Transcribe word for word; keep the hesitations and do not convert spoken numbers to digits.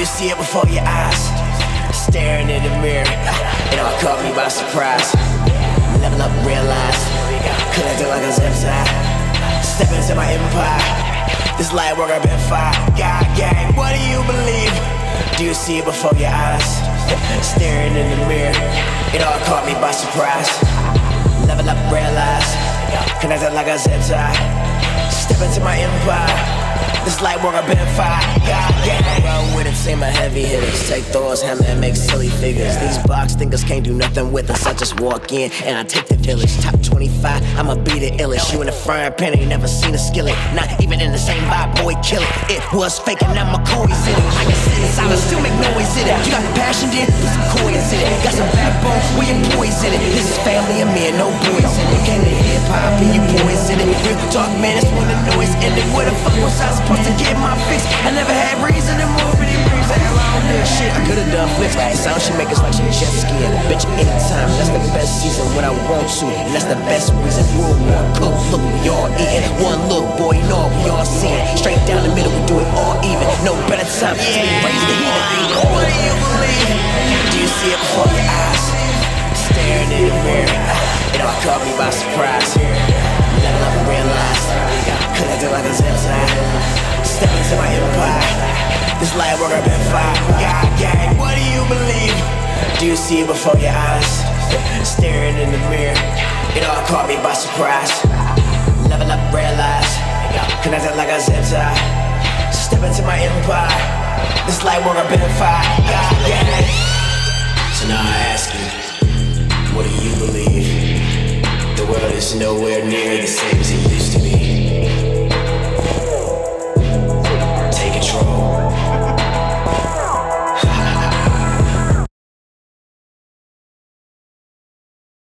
you see it before your eyes? Staring in the mirror, it all caught me by surprise. Level up, realize, connected like a zip tie. Step into my empire. This light work I've been fire. God gang, what do you believe? Do you see it before your eyes? Staring in the mirror, it all caught me by surprise. Level up, realize, connected like a zip tie. Step into my empire. This light work I've been fire. God gang. Run with it, team of heavy hitters. Take Thor's hammer and make silly figures. These box thinkers can't do nothing with us. I just walk in and I take the village. Top twenty-five, I'ma be the illest. You in the frying pan, ain't never seen a skillet. Not even in the same vibe, boy, kill it. It was fake and I'm a McCoy's in it. I can sit inside and still make noise in it. You got passion, then put some coins in it. Got some backbone, we your boys in it. This is family and me and no boys in it. Came to hip hop and you boys in it. Real talk, man, it's when the noise ended. Where the fuck was I supposed to get my fix? I never had reason to move, but it brings that long this shit. I could've done flips. The sound she make is like she jet skiing. Bitch, anytime, that's the best season when I want to. And that's the best reason. World War cook, look, we all eating. One look, boy, you know we all seeing. Straight down the middle, we do it all even. No better time to raise the heat. What do you believe? Do you see it before your eyes? Staring in the mirror, it all caught me by surprise. Level up and realize, connected like a zip tie. Step into my empire. This light work I've been fire. God gang, what do you believe? Do you see it before your eyes? Staring in the mirror, it all caught me by surprise. Level up, realize, connected like a zip tie. Step into my empire. This light work I've been fire. God gang. So now I ask you, what do you believe? The world is nowhere near the same as it used to be.